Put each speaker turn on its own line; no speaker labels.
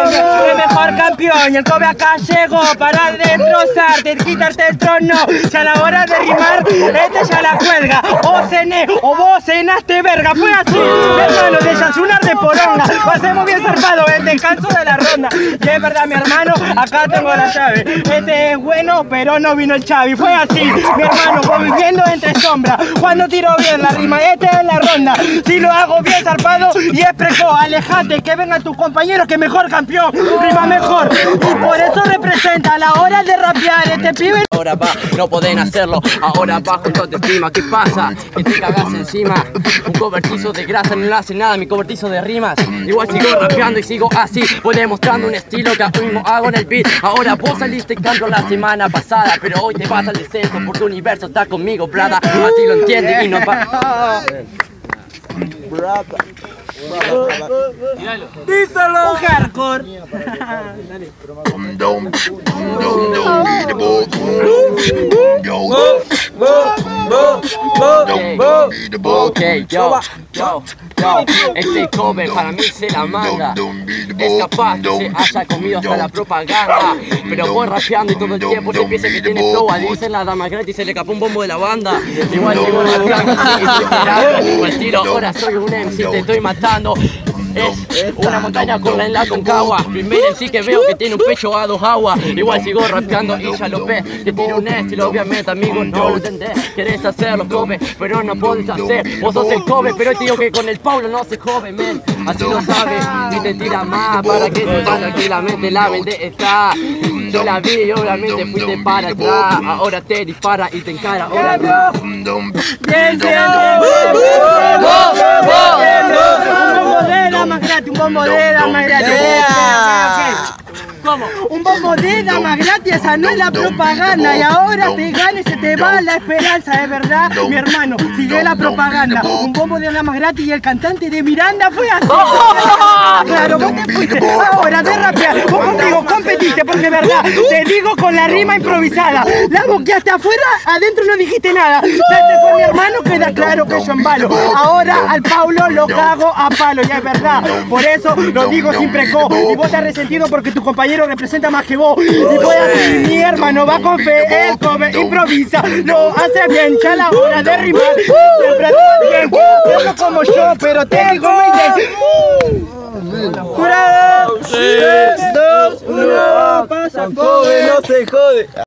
el mejor campeón. Y el Kobe acá llegó para destrozarte, quitarte el trono. Ya a la hora de rimar, ya la cuelga. O cené, o vos cenaste verga. Fue así, hermano, de Yasunar de Poronga. Pasemos bien zarpado el descanso de la ronda. Y es verdad, mi hermano, acá tengo la llave. Este es bueno, pero no vino el Chavi. Fue así, mi hermano, voy viviendo entre sombras. Cuando tiro bien la rima, es la ronda. Si lo hago bien zarpado y es precoz, alejate, que vengan tus compañeros, que mejor campeón, rima mejor. Y por eso representa a la hora de rapear este pibe.
Ahora va, no pueden hacerlo, ahora va junto a tu estima. ¿Qué pasa? Que te cagas encima. Un cobertizo de grasa no le hace nada, mi cobertizo de rimas. Igual sigo rapeando y sigo así, voy demostrando un estilo que aún mismo hago en el beat. Ahora vos saliste canto la semana pasada, pero hoy te vas al descenso porque tu universo está conmigo, brada. Así lo entiendes y no va.
Díselo, hardcore.
Ok, yo, este Kobe para mí se la manda. Es capaz que se haya comido hasta la propaganda, pero voy rapeando y todo el tiempo se piensa que tiene flow. Dice la dama gratis, se le escapó un bombo de la banda. Igual sigo rapeando, sigo estilo, ahora soy un MC, te estoy matando. Es una montaña con la Concagua. Primero en sí que veo que tiene un pecho a 2 aguas. Igual sigo rapeando y ya lo ves, que tiene un estilo, obviamente amigo no lo entendés. Querés hacerlo Kobe, pero no podés hacer. Vos sos el Kobe, pero te digo que con el Paulo no se jode, men. Así lo sabes, y te tira más para que sepas tranquilamente la mente está. Yo la vi y obviamente fuiste para atrás. Ahora te dispara y te encara. Ahora
un bombo de dama gratis. ¿Cómo? Un bombo de dama gratis, esa no es la propaganda. Y ahora te gana y se te va la esperanza, es verdad, mi hermano, sigue la propaganda. Un bombo de dama gratis y el cantante de Miranda fue así. Claro, vos te fuiste ahora de rapear, vos conmigo competiste, porque es verdad, te digo con la rima improvisada. La boqueaste afuera, adentro no dijiste nada. Se te fue mi hermano, queda claro que yo embalo. Ahora al Paulo lo cago a palo, ya es verdad. Por eso lo digo sin preco. Y vos estás resentido porque tu compañero representa más que vos. Y fue así, mi hermano va con fe, el Kobe improvisa, lo hace bien, ya la hora de rimar. Siempre bien, no como yo, pero te digo ¡Jurado! 3, 2, 1, pasa Kobe, no se jode.